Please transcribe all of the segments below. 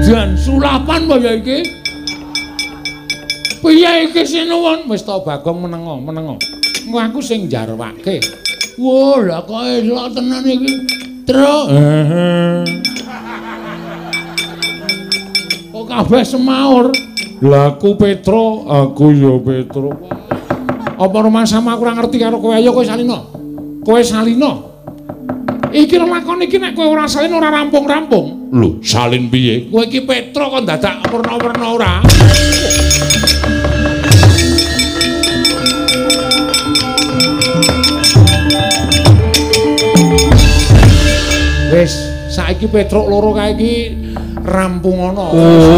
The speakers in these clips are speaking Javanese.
edan sulapan kaya iki. Piye iki Sinuwun? Wis ta Bagong menengo. Engko aku sing jarwake. Wah, lah kok elok tenan iki. Truk. Kok kabeh semaur. Lah aku Petro, aku ya Petro. Apa rumah sama aku ora ngerti karo kowe ayo kowe salino. Kowe salino. Iki lakon iki nek kowe ora salin ora rampung-rampung. Lho, salin piye? Kowe iki Petro kok dadak werna-werna ora. Wis, saiki Petruk loro kae iki rampung ana.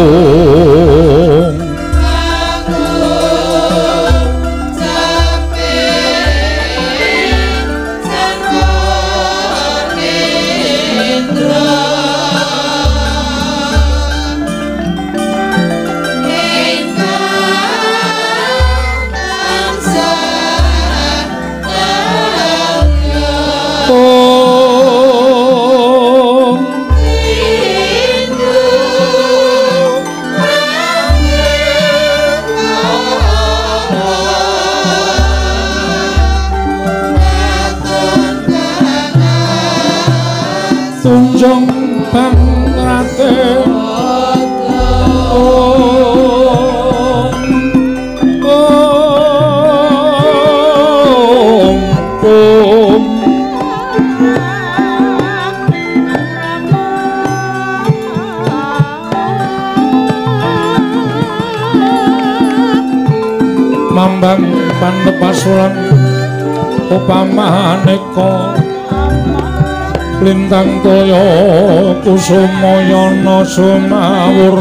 Tunjung pangrate Mambang pandepasulan upamaneka lintang toya kusumayana sumawur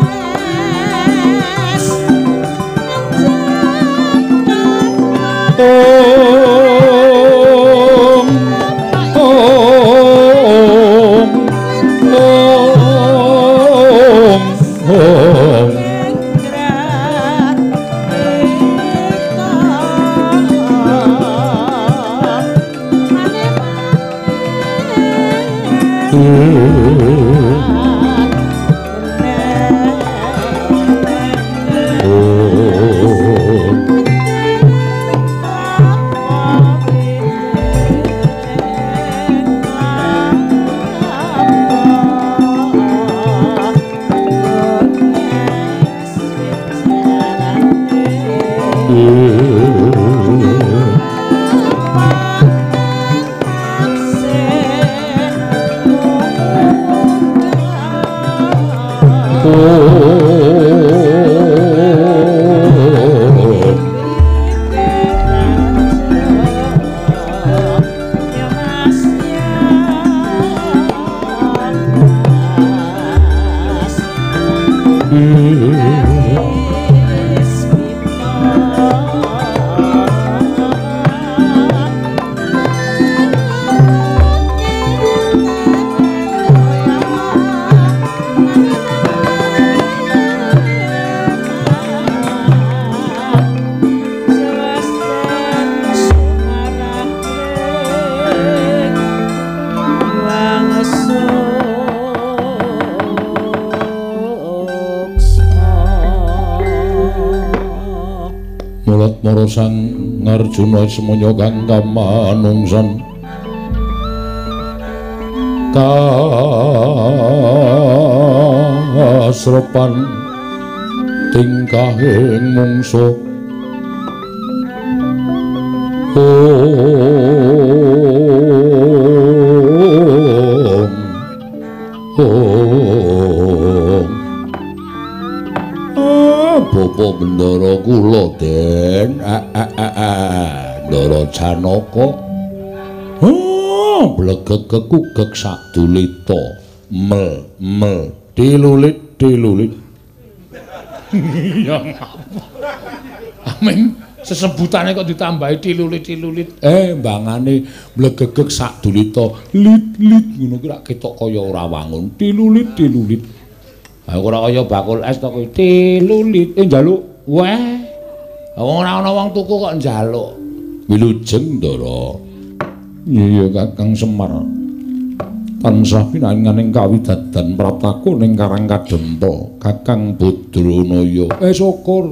Sang Arjuna semono kang kamanungsan kasrepan tingkahing mungsuh Bapa Bendara kula Den Ndara Janaka blegek kekugek sadulita mel dilulit ya amin sesebutane kok ditambahi dilulit mbangane blegegek sadulita lit ngono ki rak ketok kaya ora wangun dilulit ora kaya bakul es to kuwi dilulit njaluk weh wong ora ana wong tuku kok njaluk wilujeng Ndara iya Kakang Semar tansah pinanganing kawidadan praptaku ning Karang Kadempel Kakang Badranaya. Syukur.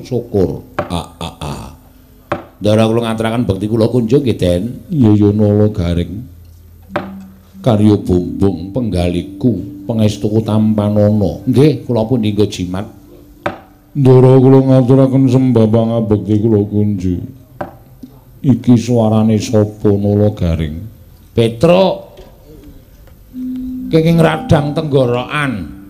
Ndara kula ngaturaken bekti kula kunjuk nggih, Den. Iya Nala Garing. Karya Bombong penggaliku pangestuku Tampanana. Nggih, kula pun dinggo jimat. Ndara kula ngaturaken sembah pangabekti kula kunjuk. Iki suarane sapa Nala Garing? Petruk. Kenging radang tenggorokan.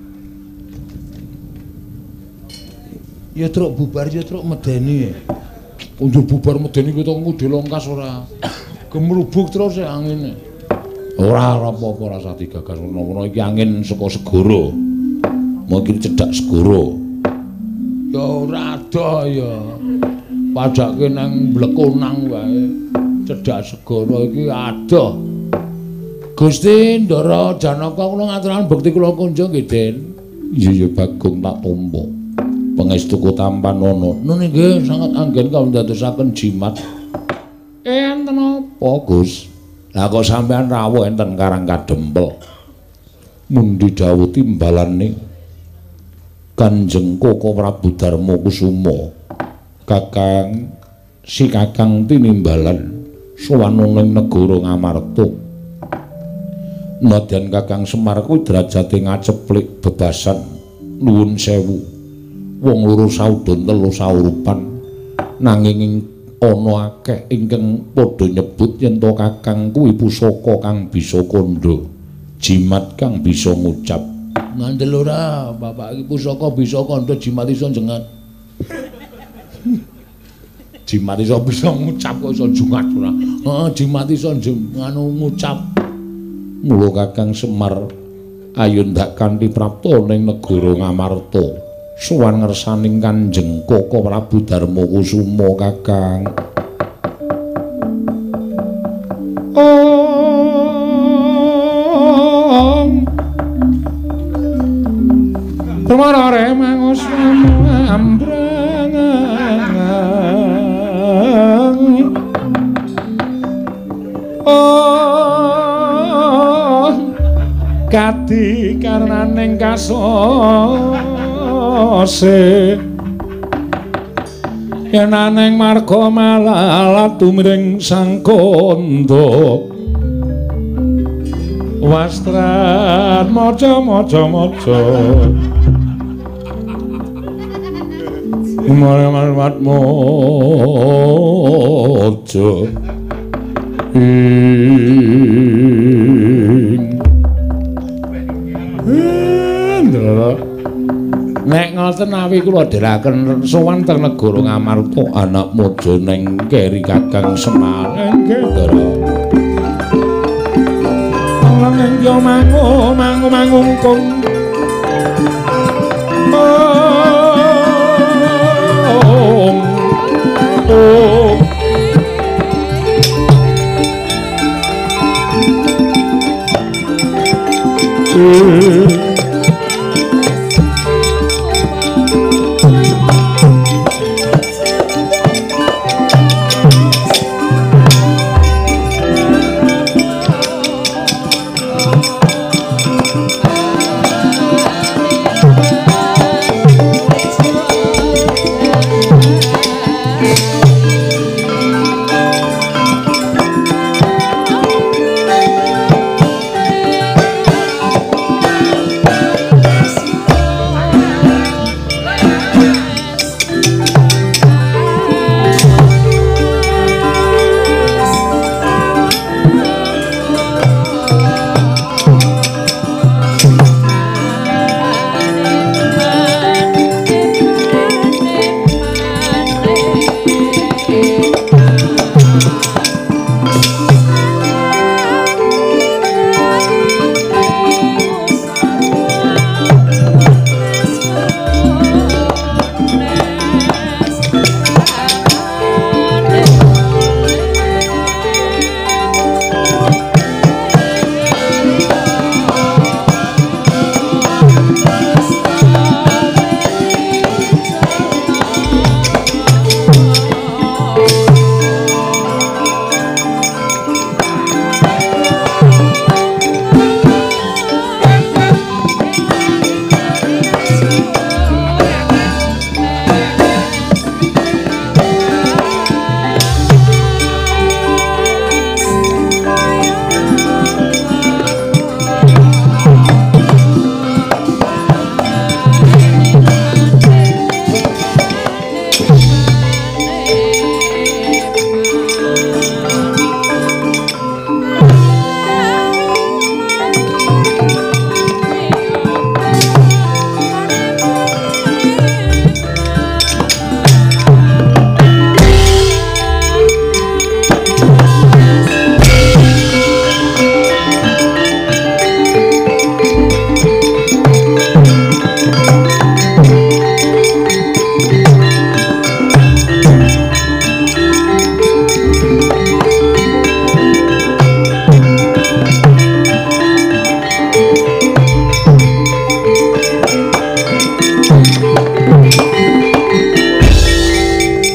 Ya truk bubar ya truk medeni. Unjuk bubar medeni kuwi to ngudi longkas ora. Gemrubuk terus angine. Ora apa-apa rasa digagas menawa iki angin saka segara. Mungkin cedhak segara. Ya ora ada ya. Pajake nang Blekonang wae. Cedhak segara iki ada. Gusti Ndara Janaka kula ngaturaken bekti kula kunjung nggih, Den. Iya Bagong tak tampa. Pangestuku Tampanana. Nun nggih sangat anggen kawula ndadosaken jimat. Enten apa, Gus? Lah kok sampean rawuh enten Karang Kadempel. Mundi dawuh timbalane Kanjeng Koko Prabu Darma Kusuma. Kakang si Kakang tinimbalan sowan ning negara Ngamarta. Nadyan Kakang Semar kuwi derajate ngaceplik bebasan nuwun sewu. Wong loro saudon telu saurupan nanging ana akeh ingkang padha nyebut yen to Kakang kuwi pusaka kang bisa kandha, jimat kang bisa ngucap. Ngandel ora, Bapak iki pusaka bisa kandha, jimat iso jengat. Jimat iso bisa ngucap kok iso jengat ora. Heeh, jimat iso nganu ngucap. Mula Kakang Semar ayo ndak kanthi prapta ning negara Ngamarta. Suwan ngersaning Kanjeng Koko Prabu Darma Kusuma Kakang. Permarare mangos ambrang. Kati karnaning kasose yenaneng marga malalat tumring sang kandha wastran maca marmat maca nek ngoten awi kula dherekaken sowan teng negara Ngamarta anak mojo ning keri Kakang Semar nggih Ndara. Langeng yo mangungkung.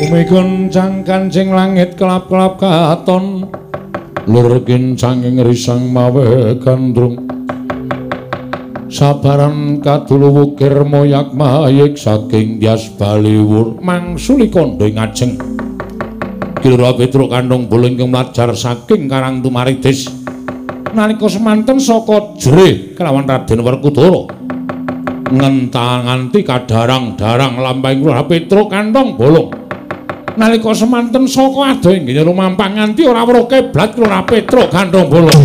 Sumigoncang kancing langit kelap-kelap katon lur kincang ing risang mawe gandrung sabaran kadulu wukir moyak mayik saking dias baliwur mangsuli kondo ngajeng Kira Petruk kandhung boling kang mlajar saking Karang Tumaritis nalika semanten saka jerih kelawan Raden Werkudara nganti kadarang-darang lampahing Kira Petruk kandhung bolong nalika semanten saka adoh inggih lumampah nganti ora weruh keblat Kira Petruk kandhung bolong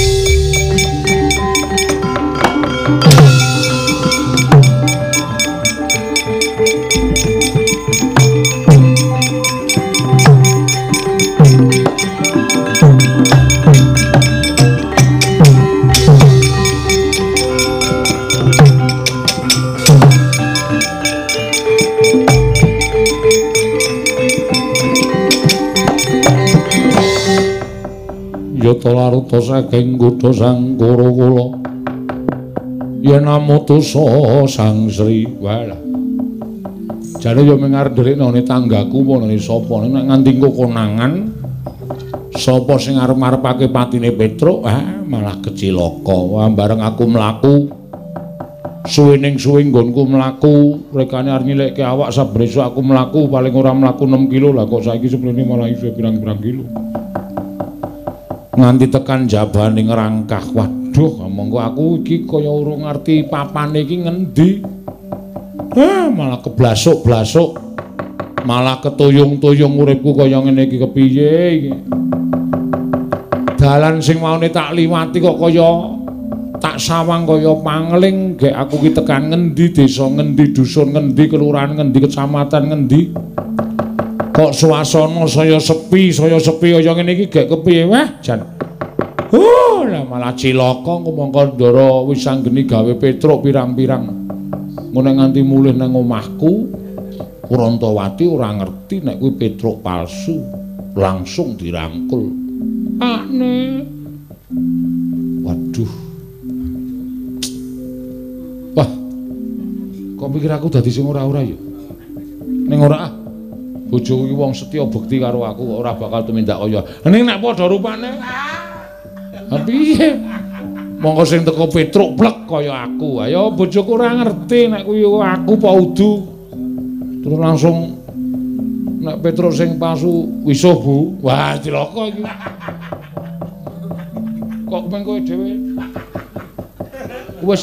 Yata laruta saking kutha Sangkara kula yen amutusa Sang Sri walah jane yo mengar nderekne tanggaku meneh sapa nek nganti konangan sapa sing arep-arepake patine Petruk malah kecilaka bareng aku mlaku suwening suwe nggonku mlaku rekane arep nyileke awak saben esuk aku mlaku paling ora mlaku 6 kilo lah kok saiki seprene malah iso pirang-pirang kilo nganti tekan jabaning rangkah waduh monggo aku iki kaya urung ngerti papane iki ngendi malah keblasuk-blasuk malah ketuyung-tuyung uripku kaya ngene iki kepiye iki dalan sing maune tak liwati kok kaya tak sawang kaya pangling gek aku ki tekan ngendi desa ngendi dusun ngendi kelurahan ngendi kecamatan ngendi kok suasana saya sepi kaya ngene iki gek kepiye wah jan lah malah cilaka mongko ndara wis anggeni gawe Petruk pirang-pirang ngene nganti mulih nang omahku Kurantawati ora ngerti nek kuwi Petruk palsu langsung dirangkul aneh waduh wah kok pikir aku dadi sing ora-ora ya ning ora bojoku iki wong setya bekti karo aku kok ora bakal tumindak kaya ning nek padha rupane piye monggo sing teko Petruk plek kaya aku ayo bojoku ora ngerti nek kuwi aku apa udu terus langsung nek Petruk sing palsu wisuh Bu wah cilaka iki kok meng kowe dhewe wis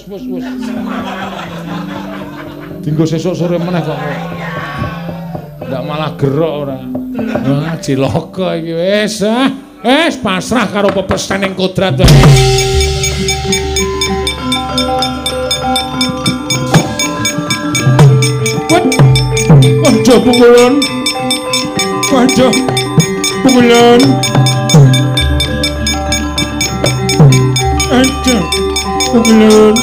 dinggo sesuk sore meneh kok ndak malah gerok ora. Wah, cilaka iki wis. Wis pasrah karo pepesening kodrat wae. Waduh pukulan. Waduh pukulan. Waduh pukulan.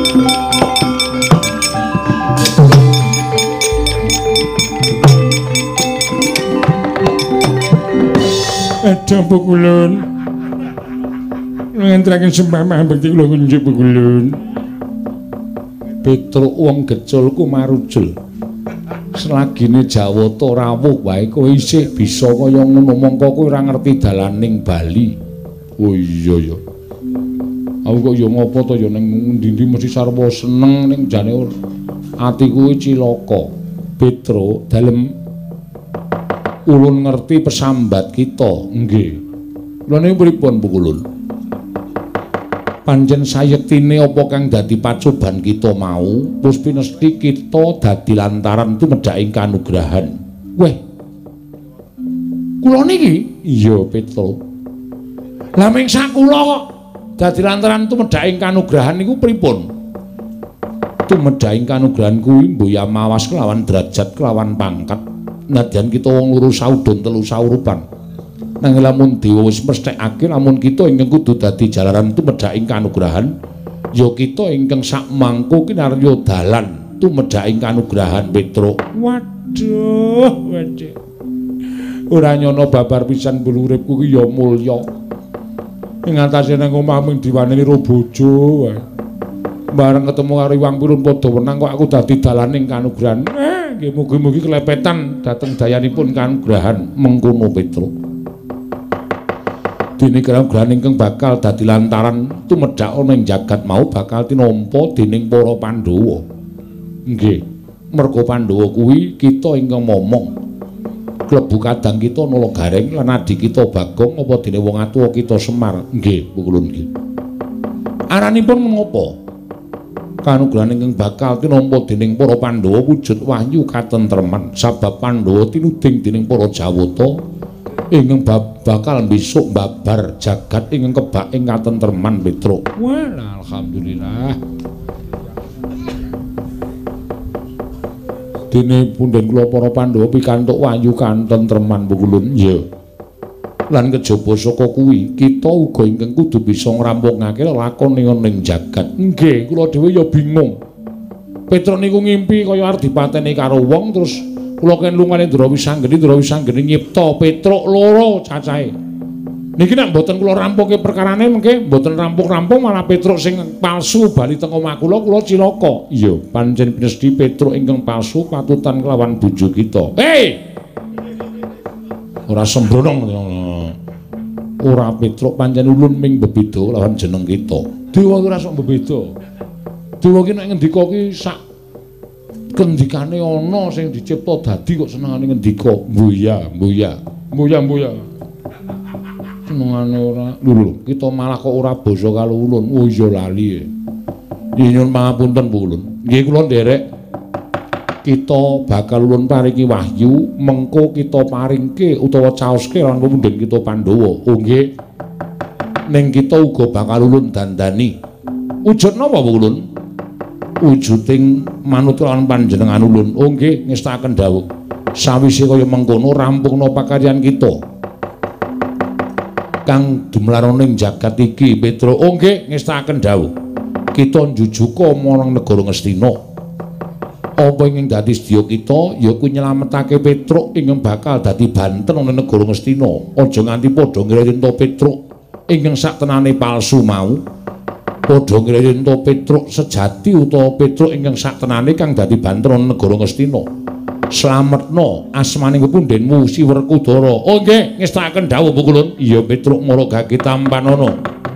Ada pukulan ngenteraken sembah bekti kula kunjuk pukulan Petruk wong geculku marujul selagine Jawata rawuh wae kowe isih bisa kaya ngono mongko kowe ora ngerti dalaning Bali oh iya ya aku kok ya ngopo to ya ning ndi-ndi mesti sarwa seneng ning jane atiku cilaka Petruk dalem ulun ngerti pesambat kita nggih lha niku pripun pukulun pancen sayektine apa kang dadi pacoban kita mau wis pinesti kita dadi lantaran tumedhaking kanugrahan weh kula niki iya Petruk lha ming sakula kok dadi lantaran tumedhaking kanugrahan niku pripun tumedhaking kanugrahan kuwi mboya mawas kelawan derajat kelawan pangkat nadyan kita wong loro saudon telu saurupan nang lamun dewa wis mesthekake lamun kita ingkang kudu dadi jalaran tumedhaking kanugrahan ya kita ingkang sak mangko kinarya dalan tumedhaking kanugrahan Petruk waduh ora nyono babar pisan bulu uripku ki ya mulya ing atase nang omah ming diwaneni ro bojo bareng ketemu karo Iwang Pirun padha wenang kok aku dadi dalaning kanugrahan nggih mugi-mugi kelepetan dhateng dayanipun kanugrahan mengkono Petruk. Dene kanugrahan ingkang bakal dadi lantaran tumedhak ana ing jagat mau bakal tinampa dening para Pandhawa. Nggih, merga Pandhawa kuwi kita ingkang momong klebu kadang kita nala gareng lan adi kita Bagong apa dene wong atuwa kita Semar. Nggih, pukulun nggih. Aranipun menapa? Kanugrahan ingkang bakal tinampa dening para Pandhawa wujud wahyu katentreman sabab Pandhawa tinuding dening para Jawata ingkang bakal besok babar jagat ingkang kebak ing katentreman Petruk. Wah, alhamdulillah. Dene punden kula para Pandhawa pikantuk wahyu katentreman pukulun. Ya. Lan kejaba saka kuwi kita uga ingkang kudu bisa ngrampungake lakon ning jagat. Nggih, kula dhewe ya bingung. Petruk niku ngimpi kaya arep dipateni karo wong terus kula ken lungane Drawisanggeni nyipta Petruk loro cacahe. Niki nek mboten kula rampungke perkarane mengke mboten rampung-rampung malah Petruk sing palsu bali teng omah kula cilaka. Iya, pancen pinesti Petruk ingkang palsu patutan kelawan bojo kita. Hei! Ora sembrono. Ora Petruk pancen ulun ming bebeda lawan jeneng kita. Dewa ora sok bebeda. Dewa ki nek ngendika ki sak kendikane ana sing dicipta dadi kok senengane ngendika mbuya. Senengane ora. Lho, kita malah kok ora basa karo ulun. Oh iya lali. Nyuwun pangapunten Bu Ulun. Nggih kula nderek kita bakal ulun paringi wahyu mengko kita paringke utawa caoske lan pemundhen kita Pandhawa. Oh nggih. Ning kita uga bakal ulun dandani. Wujud napa Bu Ulun? Wujuding manut lan panjenengan ulun. Oh nggih, ngestakaken dawuh. Sawise kaya mengkono rampungna pakaryan kita. Kang dumlaroning jagat iki Petruk. Oh nggih, ngestakaken dawuh. Kita njujuka marang negara Ngastina. Apa ingkang dadi sedya kita ya kuwi nyelametake Petruk ingkang bakal dadi banten ana negara Ngastina. Aja nganti padha ngira yen Petruk ingkang saktenane palsu mau. Padha ngira yen Petruk sejati utawa Petruk ingkang saktenane kang dadi banten ana negara Ngastina. Slametna asmaning pepundhenmu Siwerkudara. Oh nggih, ngestakaken dawuh pukulun. Iya Petruk maragake tampanana.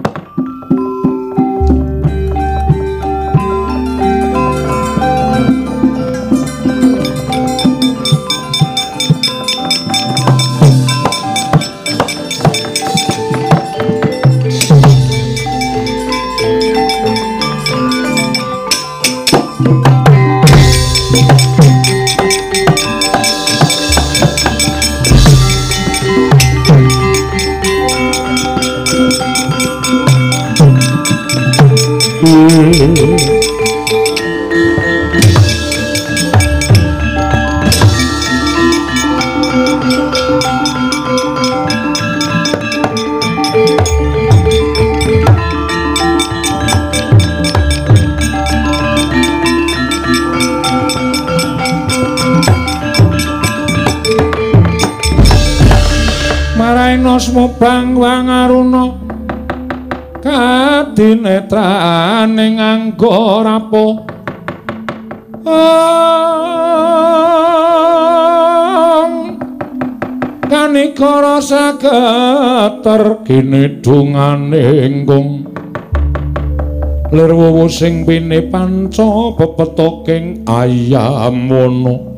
Bang Wangaruna kadinetraning angga rapuh kanikara sageter kinidungane nggung lir wuwu sing pine panca pepetoking ayam wono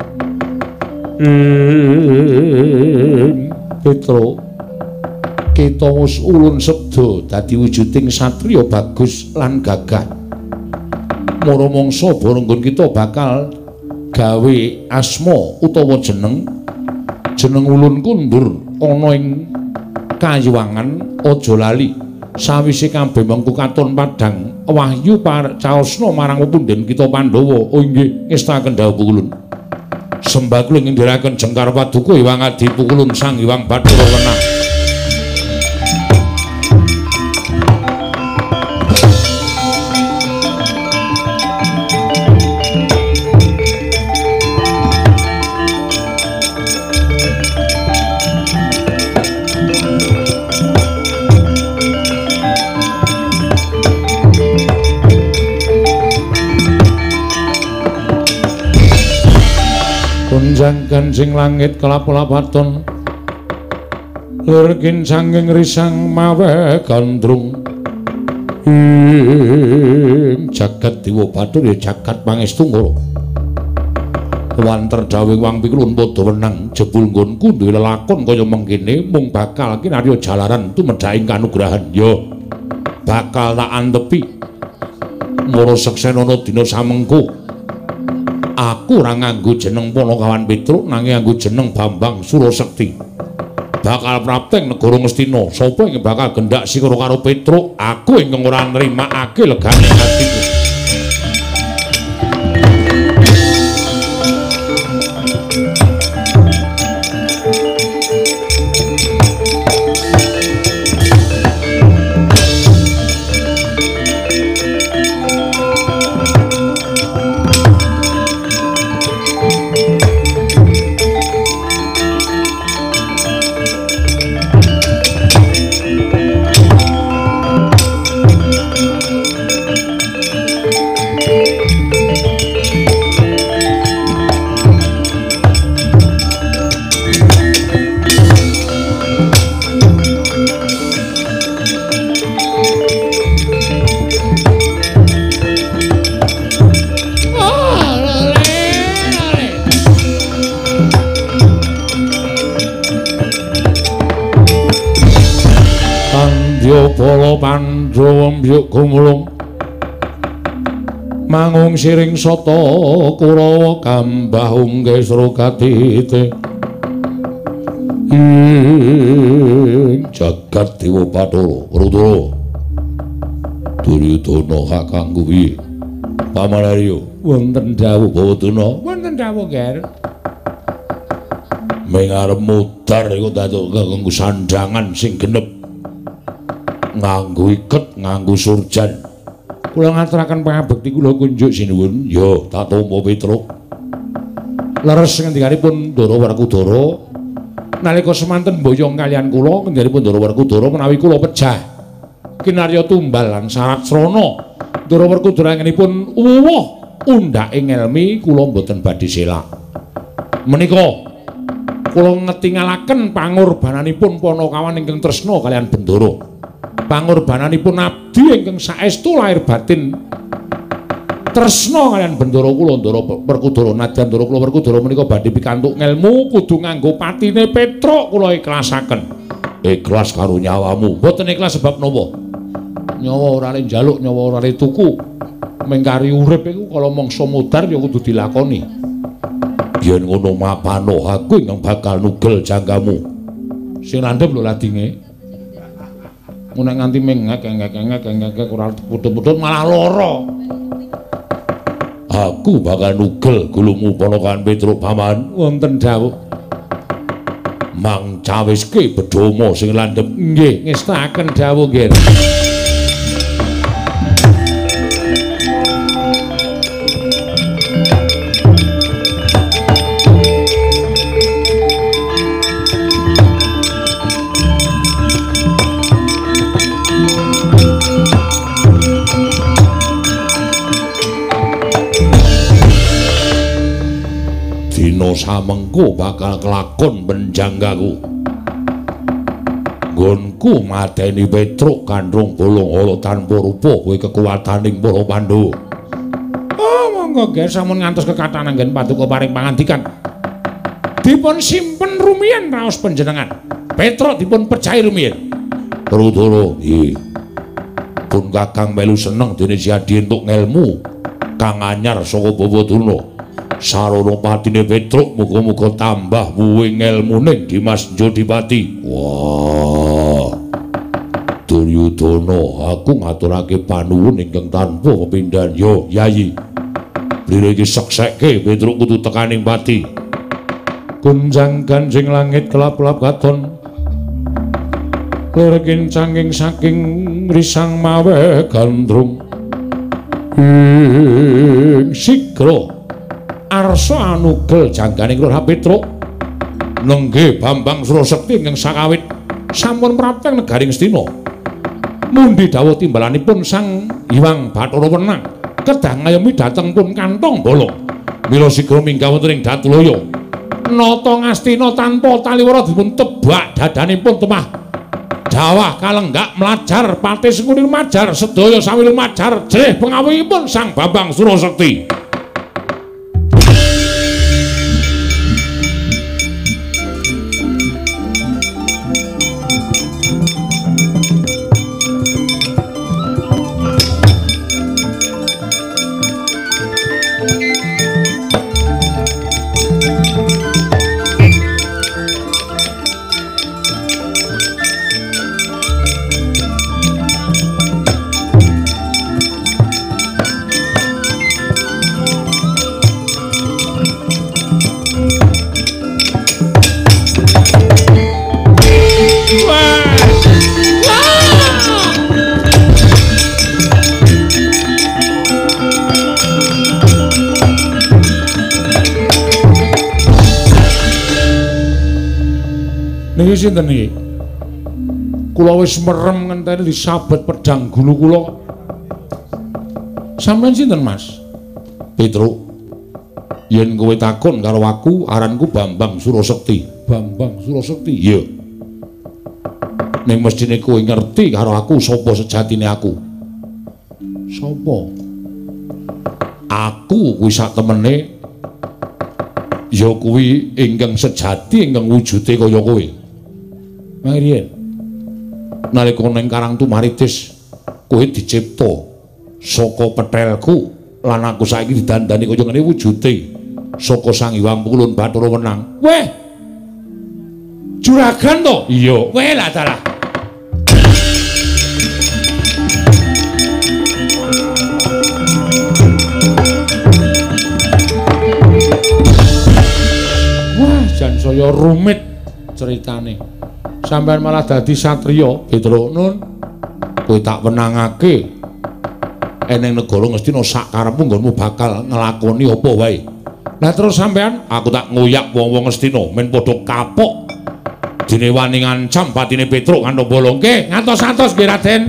Petruk kita wis ulun sebda dadi wujuding satriya bagus lan gagah. Mara mangsa barenggon kita bakal gawe asma utawa jeneng ulun kundur ana ing kayuwangan aja lali. Sawise kabeh mengko katon padhang wahyu caosna marang pepundhen kita Pandhawa. Oh nggih, ngestakaken dawuh pukulun. Sembah kula ngendhiraken jengkar paduka Hyang Adi pukulun Sang Hyang Bathara Wenang. Gunjang kancing langit kelap-kelapaton lirkin sanging risang mawe gandrung ing jagat Dewa Bathara ya jagat Pangestu wanter dawe wang pikulun padha wenang jebul nggonku duwe lelakon kaya mengkene mung bakal kinarya jalaran tumedhaing kanugrahan ya bakal tak antepi mara seksenana dina samengko aku ora nganggo jeneng Panakawan Petruk nanging nganggo jeneng Bambang Surasekti. Bakal prapteng negara Ngastina. Sapa sing bakal gendak sikara karo Petruk? Aku ingkang ora nrimakake legane atiku. Bala Pandhawa mbyuk gumulung mangung siring sata Kurawa kambah unggih srokatite jagat Dewa Bathara Rudra Duryudana kakang kuwi Pamanarya wonten dawuh Bawadana wonten dawuh Ger mengarep mudhar iku dados kanggo sandangan sing genep nganggo iket nganggo surjan kula ngaturaken pangabekti kula kunjuk sinuwun ya tak tampa Petruk leres ngendikanipun Ndara Werkudara nalika semanten mboyong kalian kula ngendikanipun Ndara Werkudara menawi kula pejah kinarya tumbal lan syarat srana Ndara Werkudara ngenipun uwuh undhake ngelmi kula mboten badhe selak menika kula ngetingalaken pangorbananipun Panakawan ingkang tresna kalian Bendara pangorbananipun abdi ingkang saestu lahir batin tresna kalian Bendara kula Ndara Werkudara nadyan Ndara kula Werkudara menika badhe pikantuk ngelmu kudu nganggo patine Petruk kula ikhlasaken ikhlas karo nyawamu mboten ikhlas sebab napa nyawa ora le njaluk nyawa ora le tuku mengkari urip iku kala mangsa mudhar ya kudu dilakoni yen ngono mapano aku ingkang bakal nugel janggamu sing landhep lho ladinge nek nganti mengek ora putut-putut malah lara. Aku bakal nugel gulumu Panakawan Petruk paman wonten dawuh. Mang cawiske bedhama sing landhep nggih ngestaken dawuh nggih. Samengko bakal kelakon benjanggaku nggonku mateni Petruk kandhung bolong ala tanpa rupa kowe kekuwataning para Pandhawa monggo nggih sampun ngantos kekathah anggen paduka paring pangandikan dipun simpen rumiyin raos panjenengan Petruk dipun pejahi rumiyin Rudara nggih pun kakang melu seneng dene jadi entuk ngelmu kang anyar saka Bawadana sarana patine Petruk muga-muga tambah wuwing ngelmune Dimas Jodipati. Wah. Duryudana, aku ngaturake panuwun ingkang tanpa kepindhan. Yo, Yayi. Mriki seksekke Petruk kudu tekaning pati. Kunjang ganjing langit kelap-kelap katon. Lirkin cangking saking risang mawe gandrung. Sigra arsa anugel jangganing Kura Petruk nenggih Bambang Surasekti ingkang sakawit sampun prapteng negaring Astina mundi dawuh timbalanipun Sang Hyang Bathara Wenang kedah ngayomi dhateng pun kantong bolong mila sigra minggah wonten ing Datulaya Nata Ngastina tanpa taliwara dipun tebak dadanipun temah Jawah kalenggak melajar pati sengkuni majar sedaya sami majar jerih pengawihipun Sang Bambang Surasekti. Niki sinten niki? Kula wis merem ngenteni disabet pedang gulu kula. Sampeyan sinten, Mas? Petruk. Yen kowe takon karo aku, aranku Bambang Surasekti. Bambang Surasekti? Iya. Ning mestine kowe ngerti karo aku sapa sejatine aku. Sapa? Aku kuwi sak temene ya kuwi ingkang sejati ingkang wujude kaya kowe. Marian, nalika ning Karang Tumaritis kowe dicipta saka petelku lan aku saiki didandani kaya ngene wujude saka Sang Hyang Wulun Bathara Wenang. Weh. Juragan to? Iya. Weh lah dalah. Wah, jan saya rumit ceritane. Sampeyan malah dadi satriya, Petruk Nun. Kowe tak wenangake. Eneng negara Ngastina sak karepmu nggonmu bakal nglakoni apa wae. Lah terus sampeyan, aku tak ngoyak wong-wong Ngastina men padha kapok. Dene wani ngancam batine Petruk kanthi bolongke, ngantos-antos nggih Raden.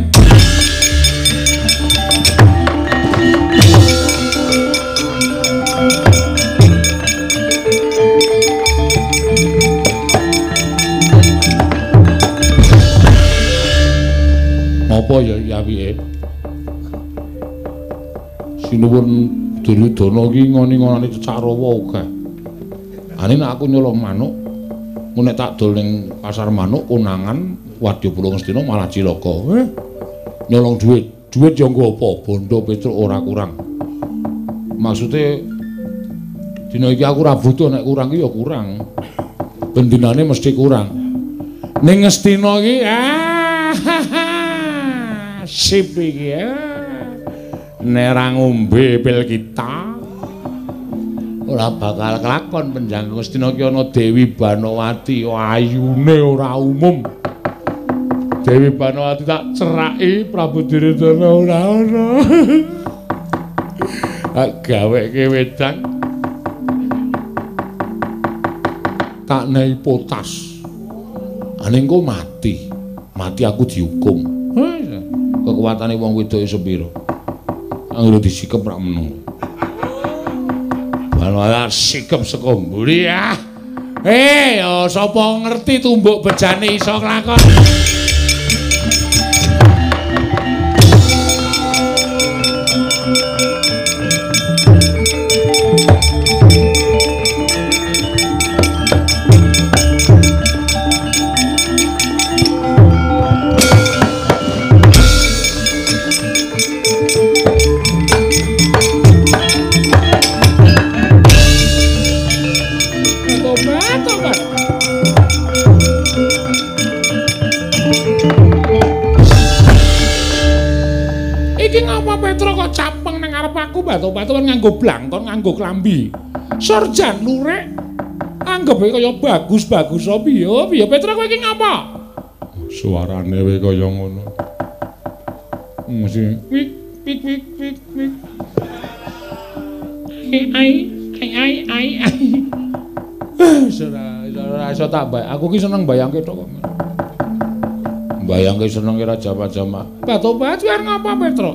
Apa ya yawike? Sinuwun Duryudana iki ngoni-ngonane Cecarawa akeh. Ane nek aku nyolong manuk, nek tak dol ning pasar manuk konangan Wadyabala Ngastina malah cilaka. Nyolong dhuwit. Dhuwit ya nggo apa? Bondo Petruk ora kurang. Maksude dina iki aku ora butuh nek kurang iki ya kurang. Bendinane mesti kurang. Ning Ngastina iki sip iki ya. Nek ra ngombe pil kita ora bakal kelakon penjangga Ngastina ki ana Dewi Banowati, ayune ora umum. Dewi Banowati tak ceraki Prabu Duryudana ora ana. Gaweke wedang tak nehi potas. Ane engko mati. Mati aku dihukum. Kekuatane wong wedoke sepira? Anggere disikep rak meneng. Bala sikep saka mburi ya. Sapa ngerti tumbuk bejane iso nglakon. Batu-batu kan nganggo blangkon, nganggo klambi. Sorjan lurek. Anggepe kaya bagus-bagus piye? Piye Petruk kowe iki ngapa? Suarane wae kaya ngono. Mesti wik wik wik wik wik. Ai. Ora iso tak mbak. Aku ki seneng bayangke tok kok. Bayangke seneng ora jama-jama. Batu-batu arep ngapa Petruk?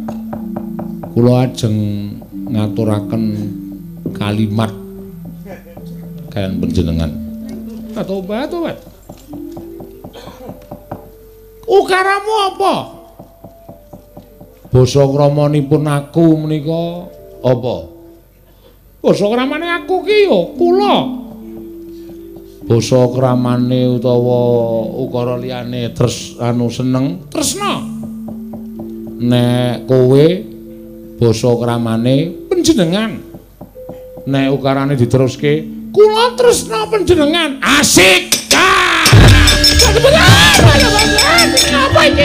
Kula ajeng ngaturaken kalimat kalian panjenengan. Tobat. Ukaramu apa? Basa kramanipun aku menika apa? Basa kramane aku ki yo kula. Basa kramane utawa ukara liyane seneng tresna. Nek kowe basa kramane panjenengan. Nek ukarane diteruske kula tresna panjenengan. Asik. Apa iki?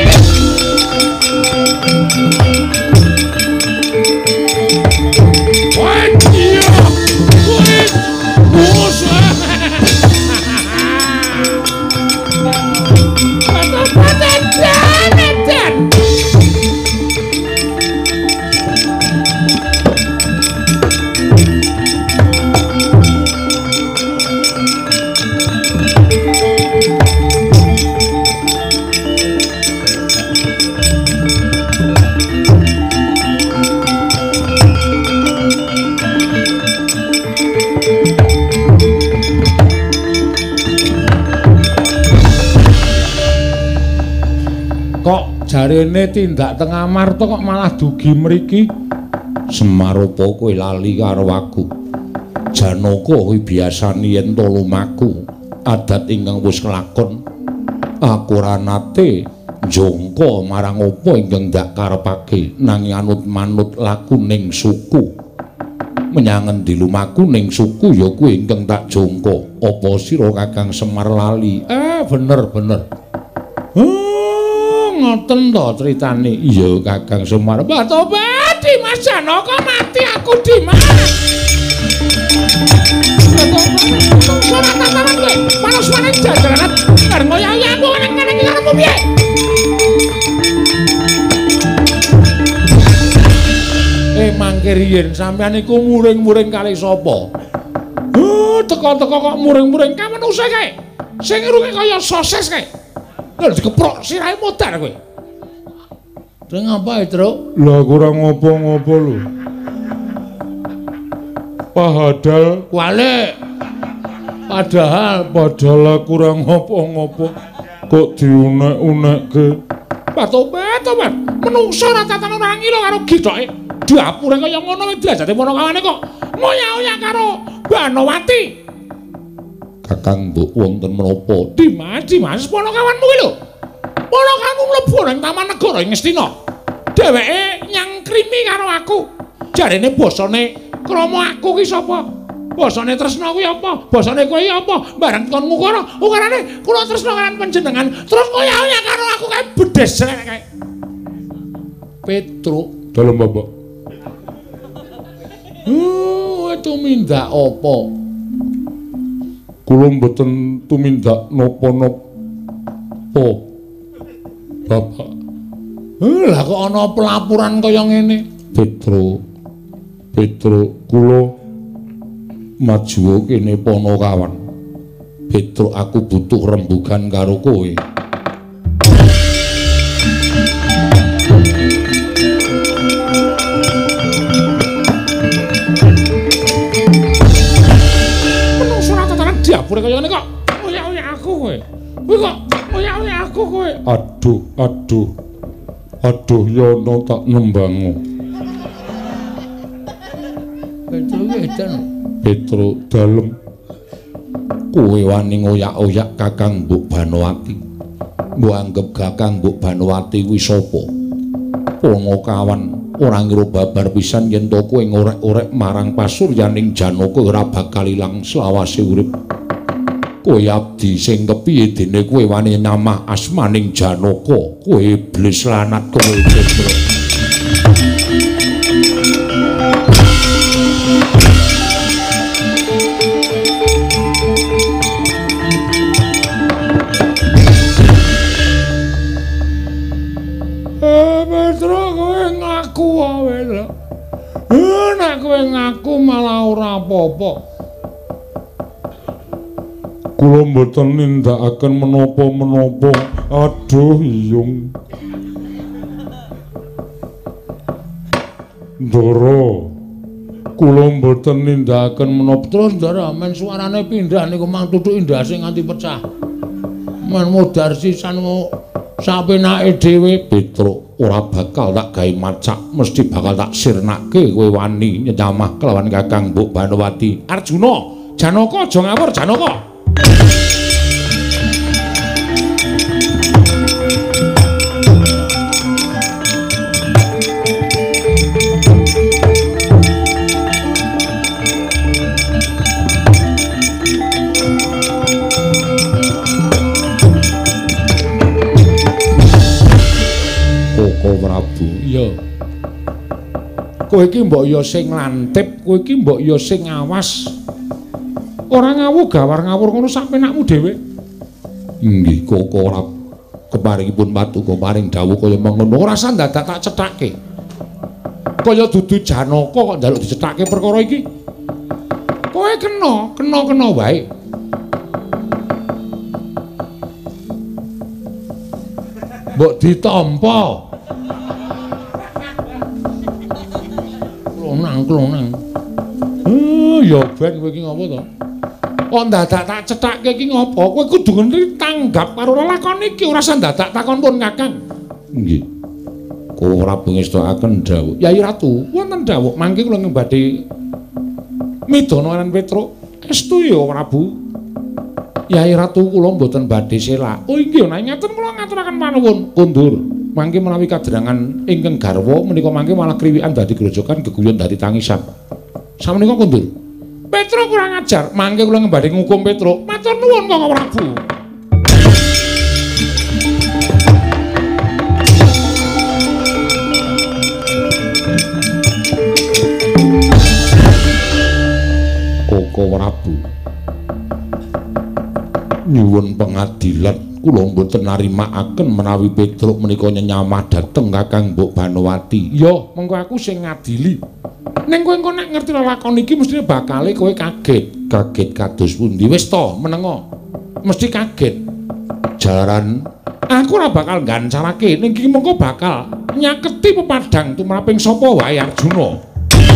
Kok jarene tindak teng Amarta kok malah dugi mriki? Semar apa kowe lali karo aku? Janaka kuwi biasane yen to lumaku, adat ingkang wis kelakon. Aku ora nate njangka marang apa ingkang ndak karepake, nanging anut manut laku ning suku. Menyang endi lumaku ning suku ya kuwi ingkang tak jangka. Apa sira Kakang Semar lali? Bener. Ngoten to critane. Iya Kakang Semar. Tobat Dimas Janaka mati aku Dimas. Ora tataran kowe. Manuswane jajaran karo ngoyo-oyo aku ning kene iki karepmu piye? Mangke riyen sampeyan iku muring-muring kali sapa? Teko-teko kok muring-muring ka manusa kae. Sing irunge kaya sosis kae. Lha dikeprok sirahe modar kowe. Deng apa, Truk? Lah kurang ngopo-ngopo lho. Padahal kurang ngopo-ngopo kok diunek-unekke. Tobat. Menungsa ora tatanan ora ngilo karo githoke. Dapure kaya ngono wis diajate ponokawane kok ngoyak-oyak karo Banowati. Kakang mbok wonten menapa? Dimas ponokawanmu ki lho. Ponokanmu mlebu ning Taman Negara ing Ngastina. Dheweke nyangkrimi karo aku. Jarene basane krama aku ki sapa? Basane tresna kuwi apa? Basane kowe apa? Bareng kon ngukara, ukarane kula tresna kalian panjenengan, terus ngoyak-oyak karo aku kae bedes kae. Petruk dalem Bapak. Tumindak apa? Kula mboten tumindak napa-napa. Bapak. Lah kok ana pelapuran kaya ngene? Petruk, kula maju kene Ponokawan. Petruk, aku butuh rembugan karo kowe. Diapure kaya ngene kok ngoyak-oyak aku kowe. Kowe kok ngoyak-oyak aku kowe. Aduh Yono tak nembangu. Petruk dalem. Kowe wani ngoyak-oyak Kakang Mbok Banowati. Mbok anggap Kakang Mbok Banowati kuwi sapa? Ponokawan. Ora ngira babar pisan yen to kowe ngorek-orek marang pasuryaning Janaka ora bakal ilang selawase urip. Kowe abdi sing kepiye dene kowe wani nyamah asmaning Janaka? Kowe iblis lanat kowe Petruk. Ngaku wae lho. Nek kowe ngaku malah ora apa-apa. Kula mboten nindakaken menapa-menapa. Aduh, iyung. Ndara. Kula mboten nindakaken menapa terus ndara men suarane pindah niku mang tutuk indase nganti pecah. Men modar sisan sapenake dhewe Petruk ora bakal tak gawe macak, mesti bakal tak sirnake kowe wani nyamah kelawan Kakang Mbok Banowati. Arjuna, Janaka aja ngawur Janaka. Koko Prabu. Iya. Kowe iki mbok ya sing lantip, kowe iki mbok ya sing awas. Ora ngawu gawar ngawur ngono sak penakmu dhewe. Inggih Koko Prabu. Keparingipun patuko paring dawuh kaya mengono. Ora usah dadak tak cethake. Kaya dudu Janaka kok njaluk dicethake perkara iki. Kowe kena wae. Mbok ditampa. Klonang. Ya ben kowe iki ngopo to? Kok dadak tak cethake iki ngopo? Kowe kudu ngerti tanggap karo lelakon iki, ora usah dadak takon pun Kakang. Nggih. Kula Prabu ngestakaken dawuh. Yai Ratu, wonten dawuh mangke kula badhe midana aran Petruk. Estu ya Prabu. Yai Ratu kula mboten badhe selak. Oh inggih nanging ngaten kula ngaturaken panuwun kondur. Mangke menawi kadrangan ingkang garwa menika mangke malah kriwikan dadi grojokan geguyon dadi tangisan. Sameneika kondur. Petruk kurang ajar, mangke kula ngembadhe ngukum Petruk. Matur nuwun Kakang Prabu. Koko Prabu. Nyuwun pengadilan kula mboten narimakaken menawi Petruk menika nyamah dhateng Kakang Mbok Banowati. Ya, mengko aku sing ngadili. Ning kowe engko nek ngerti lelakon iki mestine bakale kowe kaget. Kaget kados pundi? Wis to, menenga. Mesti kaget. Jalaran aku ora bakal gancarake, ning iki mengko bakal nyaketi pepadang tumraping sapa wae Arjuna.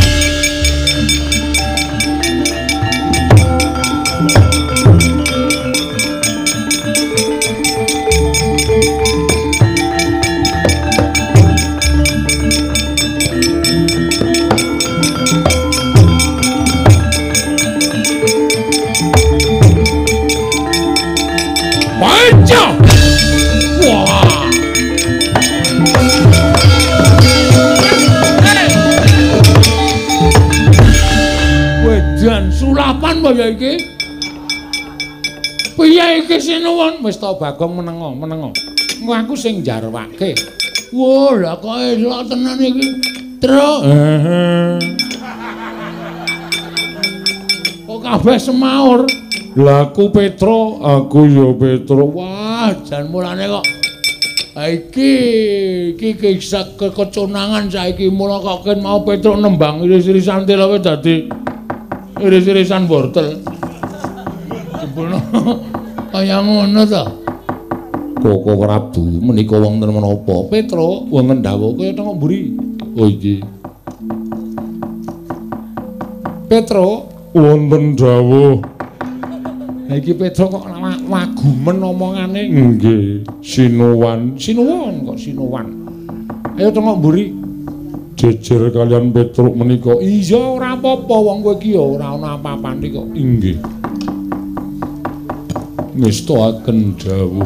Sulapan apa ya iki? Piye iki sinuwun? Wis ta Bagong menenga. Engko aku sing jarwake. Wah, lha kok elok tenan iki. Truk. Kok kabeh semaur. Lah aku Petro, aku ya Petro. Wah, jan mulane kok iki kisah keconangan saiki mula kok ken mau Petro nembang iris-irisan tilawe dadi iris-irisan wortel. Jebulno kaya ngono to. Koko Prabu menika wonten menapa? Petro wonten dawuh kaya teng mburi. Oh iki. Petro wonten dawuh. Ha iki Petro kok wagumen omongane. Nggih, Sinuwan kok Sinuwan. Ayo teng mburi. Jejer kalian Petruk menika. Iya ora apa-apa wong kowe iki ya ora ana apa-apane kok. Inggih. Ngestakaken dawuh.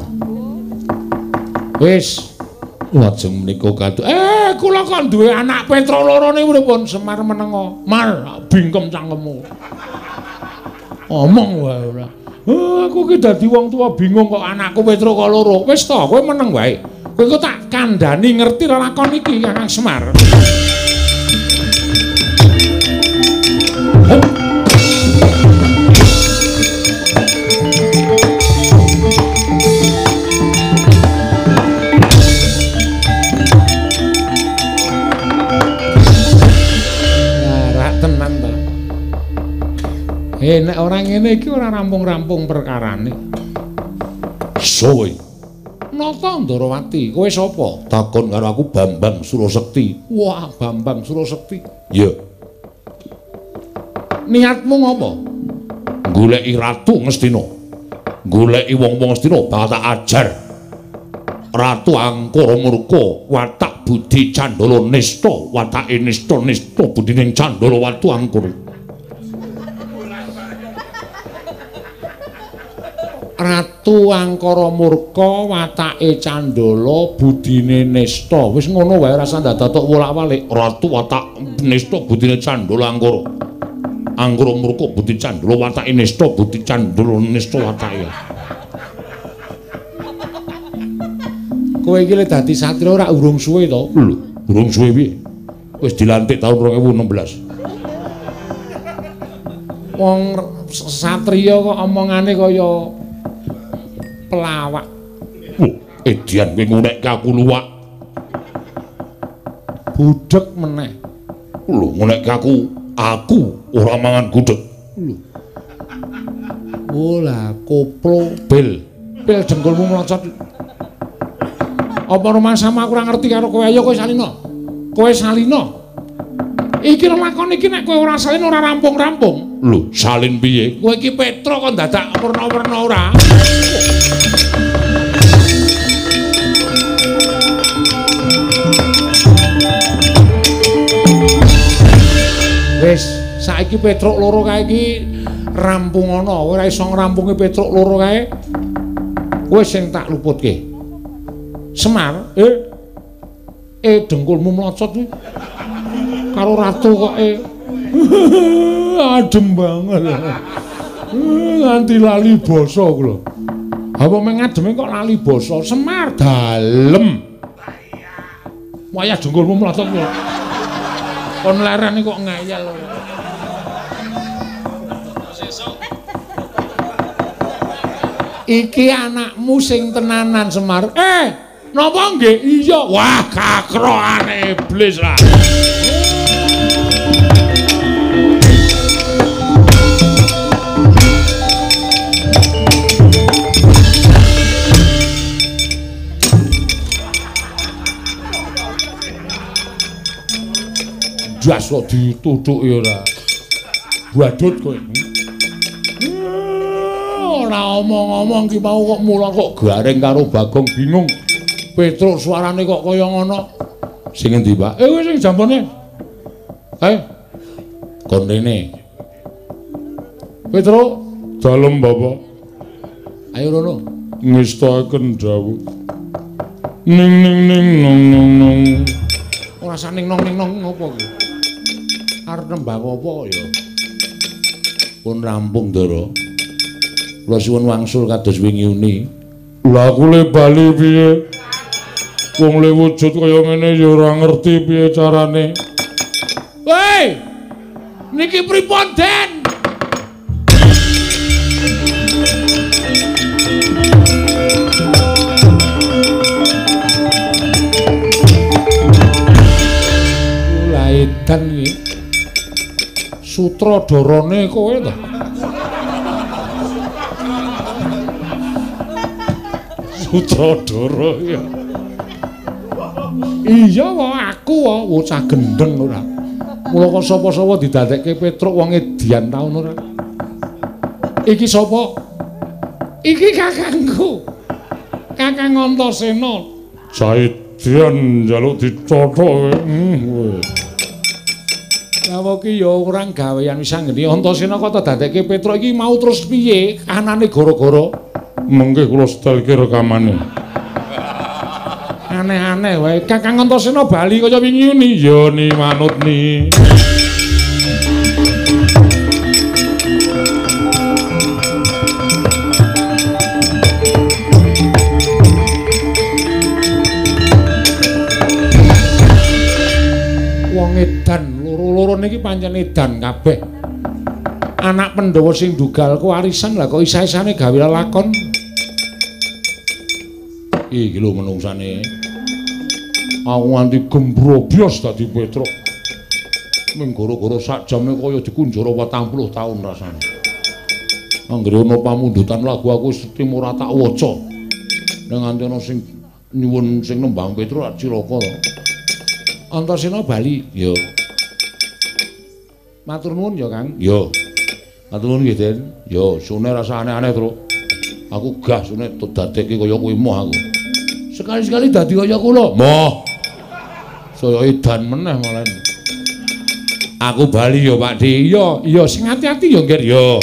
Wis lajeng menika kaduk. Kula kok duwe anak Petro loro niku pripun Semar menenga. Mar bingkem cangkemmu. Omong wae ora. Aku ki dadi wong tuwa bingung kok anakku Petro kok loro. Wis to, kowe meneng wae. Kowe kok tak kandhani ngerti lelakon iki Kakang Semar. Nek ora ngene iki ora rampung-rampung perkarane. Soe. Nata Ndarawati, kowe sapa? Takon karo aku Bambang Surasekti. Wah, Bambang Surasekti. Ya. Niatmu ngopo? Goleki Ratu Ngastina. Goleki wong-wong Ngastina bakal tak ajar. Ratu Angkara murka watak budi Candala nista, watake nista budine Candala watu Angkara. Ratu Angkara murka watake Candala budine nista. Wis ngono wae ora usah dadak wolak-walik. Ratu watak nista budine Candala Angkara. Angkara murka budi Candala watake nista budi Candala nista watake. Kowe iki lek dadi satria ora urung suwe to? Lho, urung suwe piye? Wis dilantik tahun 2016. Wong satria kok omongane kaya pelawak. Edian kowe ngunekke aku luwak. Budhek meneh. Lho, ngunekke aku ora mangan gudeg. Lho. Oh lah koplo bel. Bel jengkulmu mlocot. Apa rumah sama aku ora ngerti karo kowe ayo kowe salina. Kowe salina. Iki lakon iki nek kowe ora salina ora rampung-rampung. Lho, salin piye? Kowe iki Petro kok dadak werna-werna ora. Wis, saiki Petruk loro kae iki rampung ana. Kowe ora iso ngrampungi Petruk loro kae. Kowe sing tak luputke. Semar, dengkulmu mlocot kuwi. Karo ratu kok adem banget. Nganti lali basa kula. Apa meng ademe kok lali basa? Semar dalem. Wayah dengkulmu mlocot kuwi. Kon lerene kok ngayal. Iki anakmu sing tenanan Semar. Napa nggih? Iya. Wah, kakroane iblis lah. Jas kok ditutuki ora. Badut kowe. Ora omong-omong ki mau kok mulang kok garing karo Bagong bingung. Petruk suarane kok kaya ngono. Sing endi, Pak? Wis sing jampone. Kon rene. Petruk, dalem, Bapak. ayo rono. Ngestaken dawuh. Ning ning ning nong nong nong. Ora saning nong ning nong ngopo ki? Arep nembang apa ya? Pun rampung, Ndara. Kula suwun wangsul kados wingi uni. Lah aku le bali piye? Wong le wujud kaya ngene ya ora ngerti piye carane. Hei! Niki pripun, Den? Lah edan iki. Sutradarane kowe to? Sutradara ya. Iya wae aku wae bocah gendeng ora. Mula kok sapa-sapa didadekke Petruk wong edian taun ora. Iki sapa? Iki kakangku. Kakang Antasena. Saedian njaluk dicotho kowe. Lah ki ya kurang gawean wis anggene Antasena kok dadekke Petruk iki mau terus piye? Kanane gara-gara mengke kula setelke rekamane. Aneh-aneh wae. Kakang Antasena bali kaya wingi uni. Ya ni manut ni. Wong edan, loro-loro niki pancen edan kabeh. Anak Pandhawa sing dugal kewarisan lah kok isa-isane gawe lakon. Iki lho menungsane. Aku nganti gembrobyos dadi Petruk. Ming gara-gara sak jame kaya dikunjara 40 taun rasane. Anggere ana pamundutan lagu aku setim ora tak waca. Ning nganti ana sing nyuwun sing nembang Petruk ra cilaka to. Antasena bali, ya. Matur nuwun ya, Kang. Yo. Matur nuwun nggih, Den. Yo, sune rasa aneh-aneh, Tru. Aku gah sune dadekke kaya kuwi moh aku. Sekali-sekali dadi kaya kula. Moh. Saya edan meneh malah. Aku bali yo, Pak Di. Iya, sing ati-ati ya, Nger. Yo.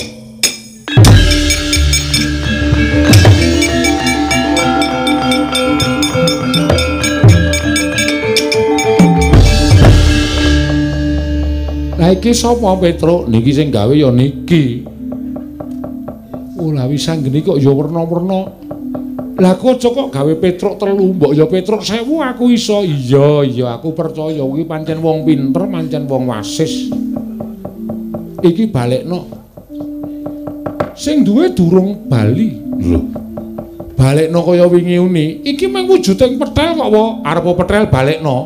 Lah iki sapa Petruk? Niki sing gawe ya niki. Oh, lah wis anggene kok ya werna-werna. Lah kok kok gawe Petruk 3, mbok ya Petruk 1000 aku iso. Iya, aku percaya kuwi pancen wong pinter, pancen wong wasis. Iki balekno. Sing duwe durung bali. Lho. Balekno kaya wingi uni. Iki mung wujuding petel kok wae. Arep petel balekno.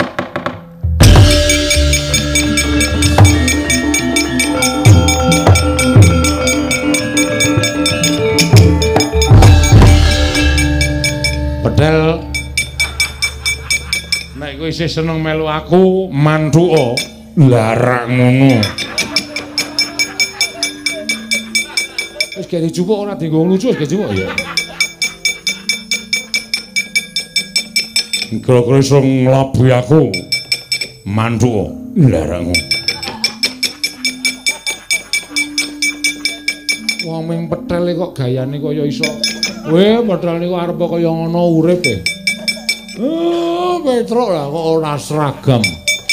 Petel nek kowe isih seneng melu aku manthuka larak ngono. Wis gak dijupuk ora dienggo lucu wis gak dijupuk ya. Kira-kira iso nglabuhi aku manthuka larak ngono. Wong ming petel kok gayane kaya iso. Weh, petel niku arep kaya ngono urip e. Petruk lah kok ora seragam.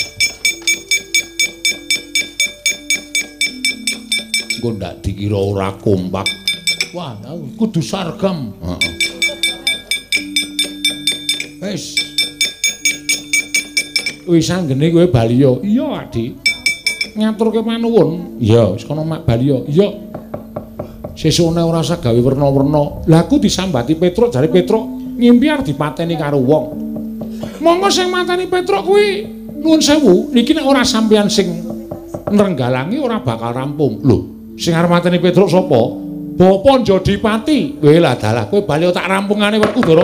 Engko ndak dikira ora kompak. Wah, kudu seragam. Heeh. Wis. Wis anggene kowe bali yo. Iya, Adik. Ngaturke manuwun. Iya, wis kono mak bali yo. Iya. Sesune ora usah gawe werna-werna. Lah aku disambati Petruk, jare Petruk ngimpi arep dipateni karo wong. Monggo sing mateni Petruk kuwi nuwun sewu, niki nek ora sampeyan sing nrenggalangi ora bakal rampung. Lho, sing arep mateni Petruk sapa? Bapa Jodipati. Weh lah dalah, kowe bali tak rampungane werku, Dara.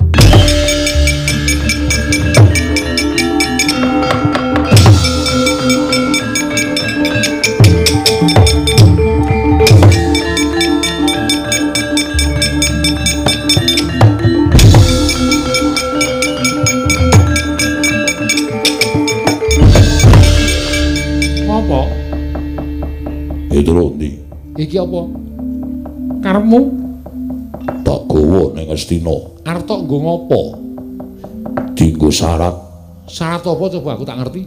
Petruk ndi? Iki apa? Karepmu? Tak gawa ning Astina. Arep tok nggo ngopo? Dienggo syarat. Syarat apa coba aku tak ngerti?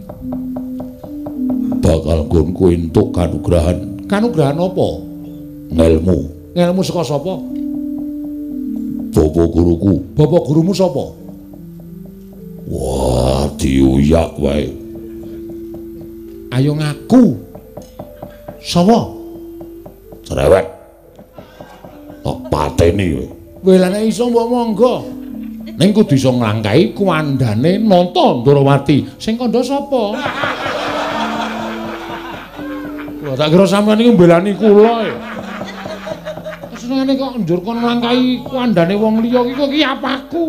Bakal nggonku entuk kanugrahan. Kanugrahan apa? Ngelmu. Ngelmu saka sapa? Bapa guruku. Bapak gurumu sapa? Wah, diuyak wae. Ayo ngaku. Sapa? Cerewet. Tak pateni kowe. Kowe lha nek iso mbok monggo. Ning kudu iso nglangkahi kuwandane Nanta Ndrawati. Sing kandha sapa? Wah, tak kira sampeyan iki mbelani kula ya. Senengane kok njur kon nglangkahi kuwandane wong liya iki kok iki apaku.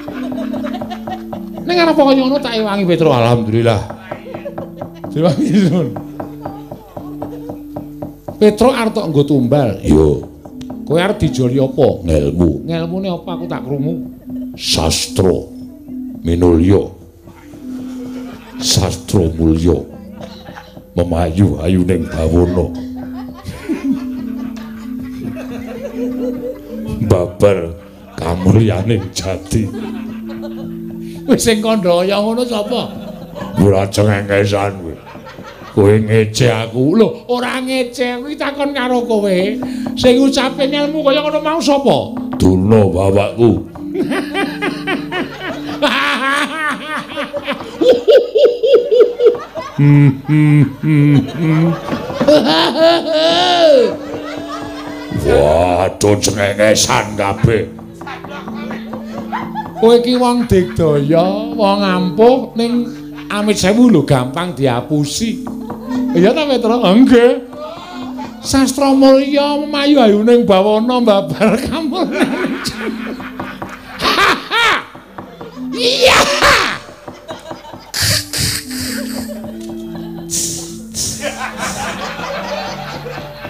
Ning arep kaya ngono tak ewangi Petruk. Alhamdulillah. Diwangi sun. Petruk arep tok nggo tumbal. Yo. Kowe arep dijoli apa? Ngelmu. Ngelmune apa aku tak krungu? Sastra minulya. Sastra mulya. Memayu-ayu ning bawana. Babar kamulyaning jati. Wis sing kandha kaya ngono sapa? Ora cengengesan kowe. Kowe ngece aku. Lho, ora ngece, kuwi takon karo kowe. Sing ngucape ngelmu kaya ngono mau sapa? Durna bapakku. Waduh cengengesan kabeh. Kowe iki wong digdaya, wong ampuh ning amit sewu lho gampang diapusi. Iya ta Petruk? Nggih. Sastra mulya memayu-ayu ning bawana babar kamulyaning. Iya.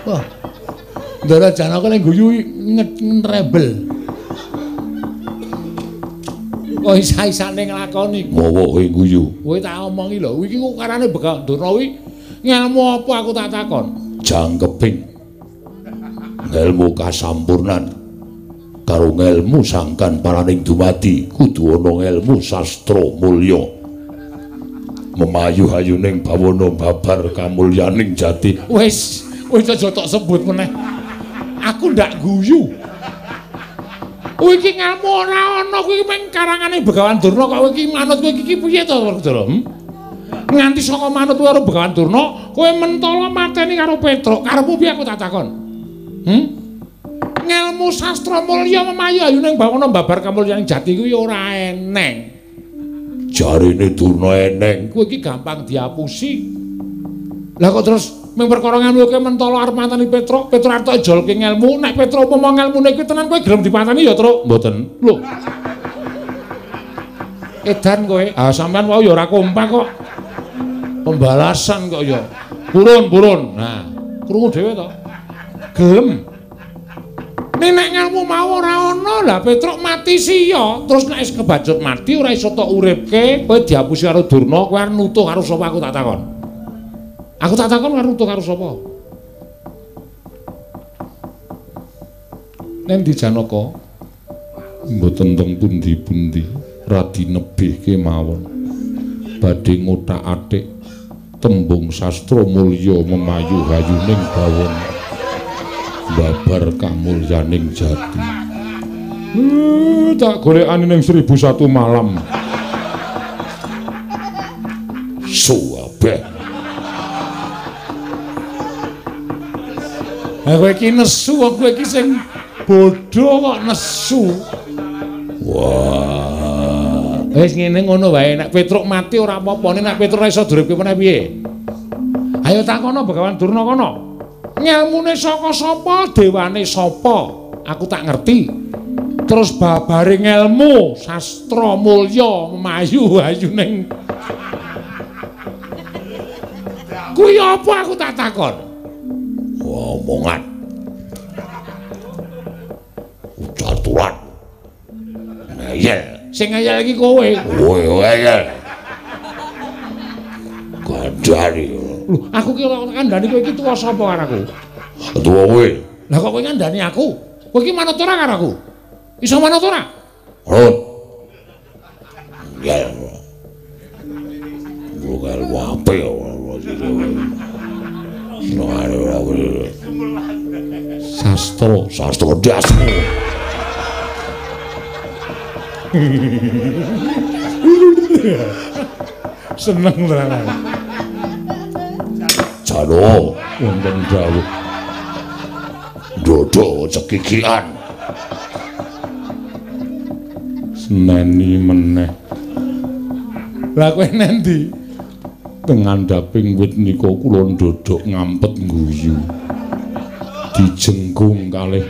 Wah. Ndara Janaka ning guyu rebel. Kok isa-isane nglakoni. Ngowo kowe guyu. Kowe tak omongi lho, iki kok karane Begawan Durna kuwi ngelmu apa aku tak takon? Jangkeping. Ngelmu kasampurnan. Karo ngelmu sangkan paraning dumadi kudu ana ngelmu sastra mulya. Memayu-ayuning bawana babar kamulyaning jati. Wis aja tok sebut meneh. Aku ndak guyu. Kowe iki ngelmu ora ana, kowe iki mung karangane Begawan Durna kok kowe iki manut kowe iki piye to, Werkudara? Nganti saka manut karo Begawan Durna, kowe mentala mateni karo Petruk. Karepmu piye aku tak takon? Ngelmu sastra mulya memayu-ayuning bawana babar kamulyaning jati kuwi ora eneng. Jarine Durna eneng. Kowe iki gampang diapusi. Lah kok terus mung perkara ngelmu kowe mentala arep mateni Petruk, Petruk arep jolke ngelmu, nek Petruk upama ngelmune kuwi tenan kowe gelem dipateni ya, Truk? Mboten. Lho. Edan kowe. Ah sampean wau ya ora kompak kok. Pembalasan kok ya. Purun. Nah, krungu dhewe to. Gelem. Nek ngelmu mau ora ana, lah Petruk mati siya. Terus nek wis kebacut mati ora iso tok uripke, kowe diapusi karo Durna, kowe arep nutuh karo sapa aku tak takon. Aku tak takon karo nutuh karo sapa? Nen di Janaka mboten teng pundi-pundi radi nebihke mawon. Badhe ngothak-athik tembung sastra mulya memayu-ayuning bawana babar kamulyaning jati. Tak golekane ning 1001 malam. Suwabeh. Kowe iki nesu, kowe iki sing bodho kok nesu. Wah. Wis ngene ngono wae, nek Petruk mati ora apa-apa, nek Petruk ora iso duripke meneh piye? Ayo takono Begawan Durna kono. Ngelmune saka sapa, dewane sapa? Aku tak ngerti. Terus babare ngelmu sastra mulya memayu-ayuning. Kuwi apa aku tak takon? Omongan. Ucaturan. Ngeyel. Sing ngeyel iki kowe. Kowe ngeyel. Kandhani. Lho, aku ki ora kandhani kowe iki tuwa sapa karo aku? Tuwa kowe. Lah kok kowe ngandhani aku? Kowe iki manut ora karo aku? Iso manut ora? Manut. Ngeyel. Ngeyel wape ya. Sastra dasmu. Seneng tenan. Jano wonten dawuh. Dodo cekikian. Seneni meneh. Lah kowe nendi? Teng ngandhaping wit nika kula ndodok ngampet guyu. Dijenggung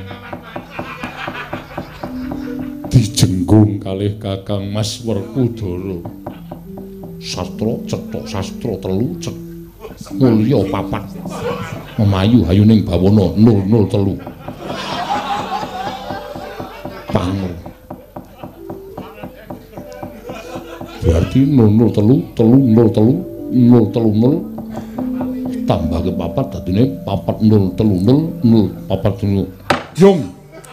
kalih Kakang Mas Werkudara. Sastra cetha, sastra telu mulya papat. Memayu-ayuning bawana 003. Pangur. Berarti 003 tambah ke papat dadine 4030 040 Yung.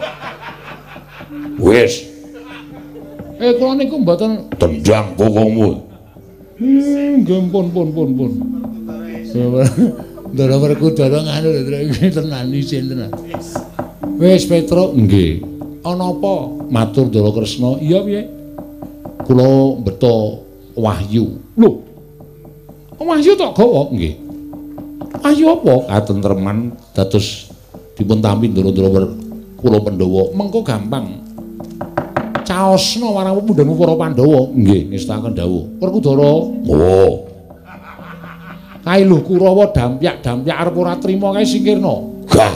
Wis. Kula niku mboten Tendang bokongmu. Nggih pun. Ndara Werkudara nganu lho iki tenan isin tenan. Wis Petruk nggih. Ana apa? Matur Ndara Kresna. Iya piye? Kula mbeta wahyu. Lho. Wahyu tok gawa nggih. Wahyu apa? Katentreman dados dipun tampi Ndara kula Pandhawa. Mengko gampang. Caosna marang pepundhenmu para Pandhawa. Nggih, ngestaken dawuh. Werkudara. Oh. Kae lho Kurawa dampyak arep ora trima kae singkirna. Gah.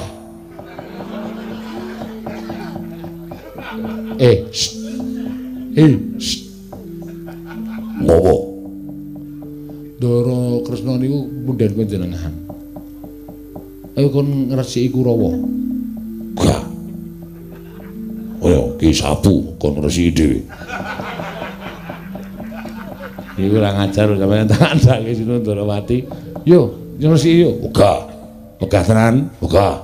Ngopo? Ndara Kresna niku pundhen panjenengan. Ayo kon ngresiki Kurawa. Gak. Ayo Ki Sabu kon ngresiki dhewe. Iki kurang ajar sampeyan tak andake Sinu Ndrawati. Yo, ngresiki yo. Uga. Wegah tenan. Uga.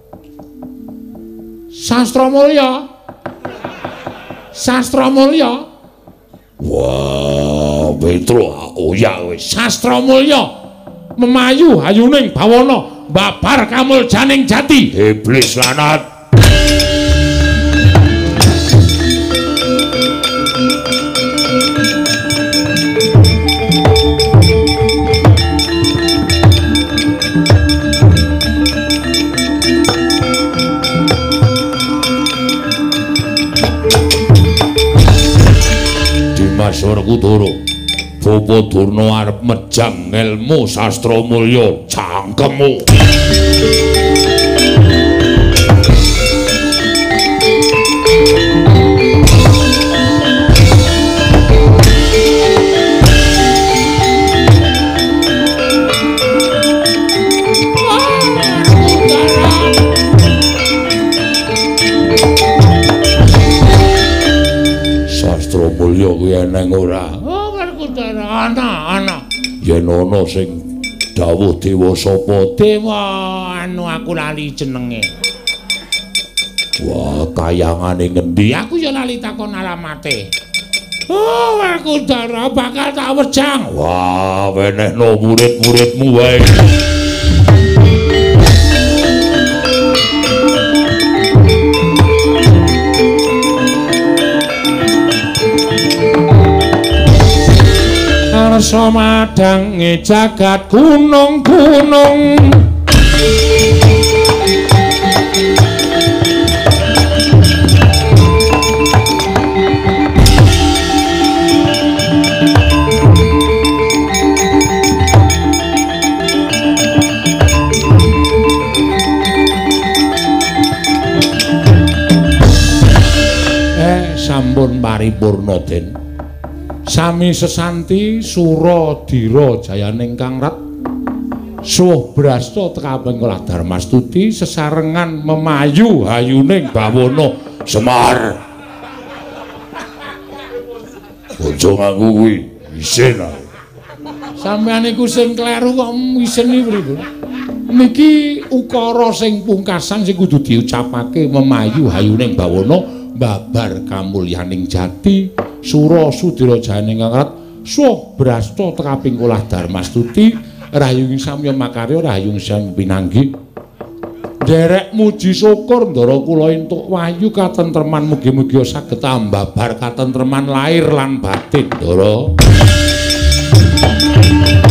Sastra Mulya. Sastra Mulya. Wah, Petro oyak wis. Sastra Mulya. Memayu hayuning bawana. Babar kamuljaning jati. Iblis lanat. Dimas Werkudara, Bapa Durna arep mejang ilmu sastra mulya cangkemmu. Sastra mulya kuwi eneng ora? Oh, Werkudara ana. Yen ana sing dawuh dewa sapa? Dewa anu aku lali jenenge. Wah, kayangane ngendi? Aku ya lali takon alamate. Oh, Werkudara bakal tak wejang. Wah, wenehno murid-muridmu wae. Arsa madange jagat gunung-gunung. Sampun paripurna Den. Sami sesanti Suradira jayaning Kang Rat. Suwuh brasta tekaping Kula Darmastuti sesarengan memayu hayuning bawana Semar. Ojo nganggo kuwi, isin ae. Sampeyan iku sing kleru kok isin iki pripun? Niki ukara sing pungkasan sing kudu diucapake memayu hayuning bawana babar kamulyaning jati Sura Sudira jayaning Kang Rat. Suwuh brasta tekaping Kula Darmastuti rahayung samya makarya rahayung sang pinanggih. Derek muji syukur ndara kula entuk wahyu katentreman mugi-mugi saged ambabar katentreman lair lan batin ndara.